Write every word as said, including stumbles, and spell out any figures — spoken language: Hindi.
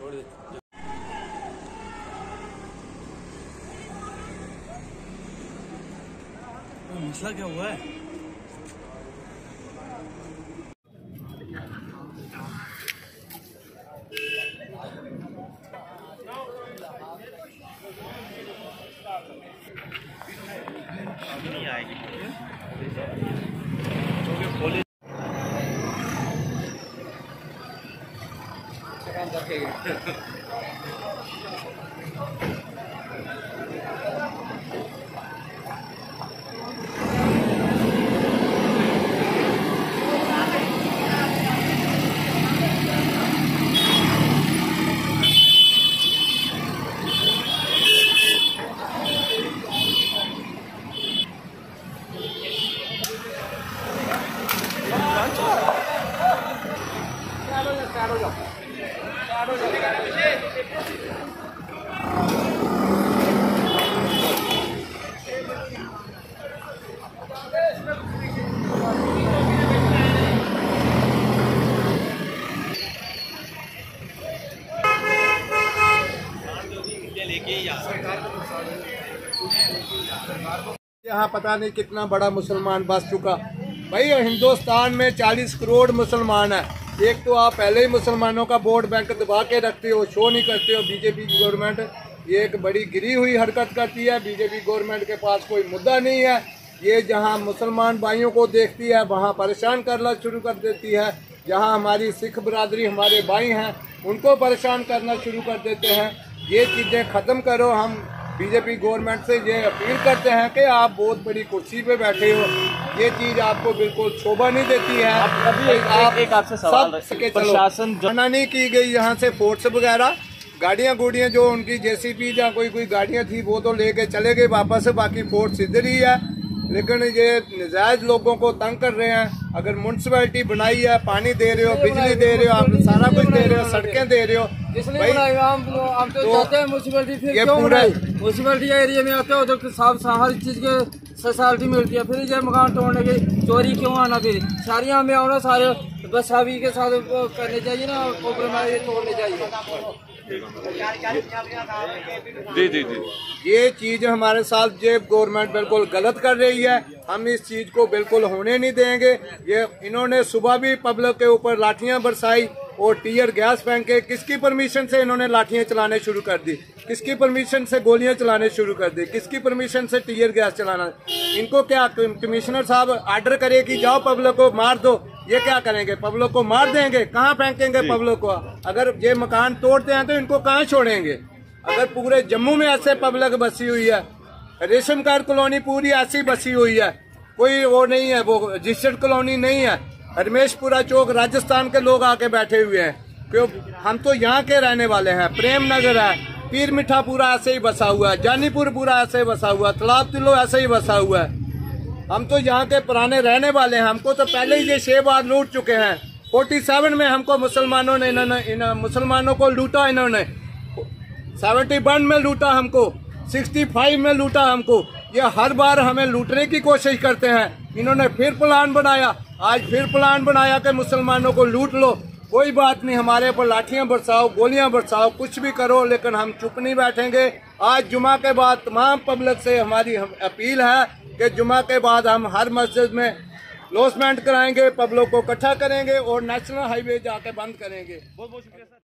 मसला क्या हुआ है? नहीं आएगी यहाँ पता नहीं कितना बड़ा मुसलमान बस चुका। भाई हिंदुस्तान में चालीस करोड़ मुसलमान है। एक तो आप पहले ही मुसलमानों का वोट बैंक दबा के रखते हो, शो नहीं करते हो। बीजेपी की गवर्नमेंट ये एक बड़ी गिरी हुई हरकत करती है। बीजेपी गवर्नमेंट के पास कोई मुद्दा नहीं है। ये जहाँ मुसलमान भाइयों को देखती है वहाँ परेशान करना शुरू कर देती है। जहाँ हमारी सिख बरादरी हमारे भाई हैं उनको परेशान करना शुरू कर देते हैं। ये चीज़ें ख़त्म करो। हम बीजेपी गवर्नमेंट से ये अपील करते हैं कि आप बहुत बड़ी कुर्सी पे बैठे हो, ये चीज आपको बिल्कुल शोभा नहीं देती है। आप अभी एक, आप एक, एक आपसे सवाल सब प्रशासन जाना नहीं की गई यहाँ से फोर्स वगैरह गाड़ियाँ गुड़ियाँ जो उनकी जेसीबी या कोई कोई गाड़ियाँ थी वो तो लेके चले गए वापस। बाकी फोर्स इधर ही है, लेकिन ये नजायज लोगों को तंग कर रहे हैं। अगर म्यूनसिपैलिटी बनाई है, पानी दे रहे हो, बिजली दे रहे हो, आप सारा कुछ दे रहे हो, सड़कें दे रहे हो, इसलिए हम हम तो चाहते हैं म्यूनसिपैलिटी फिर क्यों बनाई? म्यूनसिपैलिटी एरिया में आते हो उधर साफ हर चीज के फैसिलिटी मिलती है, फिर ये मकान तोड़ने की चोरी क्यों आना? फिर शहरिया में आओ ना, सारे बस सभी के साथ करने चाहिए ना, कॉम्प्रोमाइज तोड़ने चाहिए। जी जी जी ये चीज हमारे साथ ये गवर्नमेंट बिल्कुल गलत कर रही है। हम इस चीज को बिल्कुल होने नहीं देंगे। ये इन्होंने सुबह भी पब्लिक के ऊपर लाठियां बरसाई और टीयर गैस फेंके। किसकी परमिशन से इन्होंने लाठियां चलाने शुरू कर दी? किसकी परमिशन से गोलियां चलाने शुरू कर दी? किसकी परमिशन से टीयर गैस चलाना? इनको क्या कमिश्नर साहब आर्डर करे कि जाओ पब्लिक को मार दो, ये क्या करेंगे? पब्लिक को मार देंगे? कहाँ फेंकेंगे पब्लिक को? अगर ये मकान तोड़ते हैं तो इनको कहाँ छोड़ेंगे? अगर पूरे जम्मू में ऐसे पब्लिक बसी हुई है, रेशम कार कॉलोनी पूरी ऐसी बसी हुई है, कोई वो नहीं है, वो रजिस्टर्ड कॉलोनी नहीं है। रमेशपुरा चौक राजस्थान के लोग आके बैठे हुए हैं, क्यों? हम तो यहाँ के रहने वाले हैं। प्रेम नगर है, पीर मिठा पूरा ऐसे ही बसा हुआ है, जानीपुर पूरा ऐसे ही बसा हुआ है, तालाब तिलो ऐसे ही बसा हुआ है। हम तो यहाँ के पुराने रहने वाले हैं। हमको तो पहले ही ये छह बार लूट चुके हैं। फोर्टी सेवन में हमको मुसलमानों ने इन्होंने इन मुसलमानों को लूटा, इन्होंने सेवेंटी वन में लूटा हमको, सिक्सटी फाइव में लूटा हमको। ये हर बार हमें लूटने की कोशिश करते हैं। इन्होंने फिर प्लान बनाया, आज फिर प्लान बनाया कि मुसलमानों को लूट लो। कोई बात नहीं, हमारे ऊपर लाठियां बरसाओ, गोलियां बरसाओ, कुछ भी करो, लेकिन हम चुप नहीं बैठेंगे। आज जुमा के बाद तमाम पब्लिक से हमारी अपील है कि जुमा के बाद हम हर मस्जिद में लॉसमेंट कराएंगे, पब्लिक को इकट्ठा करेंगे और नेशनल हाईवे जाके बंद करेंगे। बहुत बहुत शुक्रिया सर।